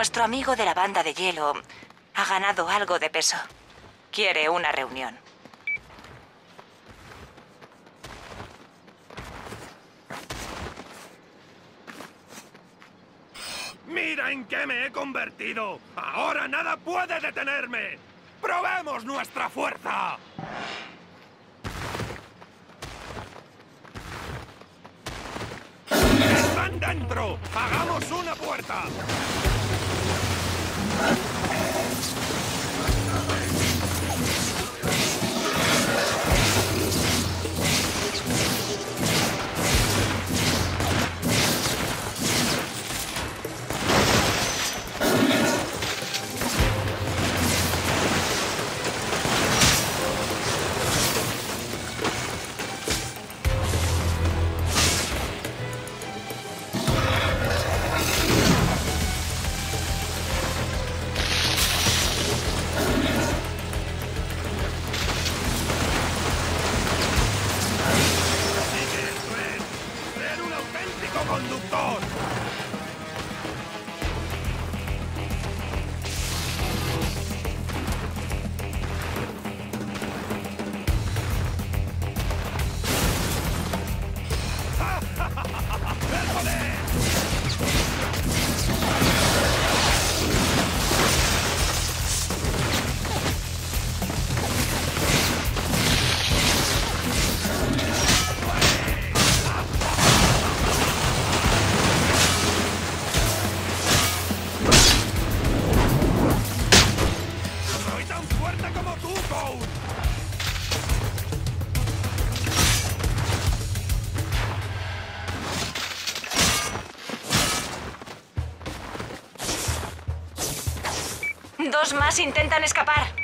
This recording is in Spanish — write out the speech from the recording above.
Nuestro amigo de la banda de hielo ha ganado algo de peso. Quiere una reunión. ¡Mira en qué me he convertido! ¡Ahora nada puede detenerme! ¡Probemos nuestra fuerza! ¡Están dentro! ¡Hagamos una puerta! ¡Conductor! ¡El poder! ¡Soy tan fuerte como tú, Cole! Dos más intentan escapar.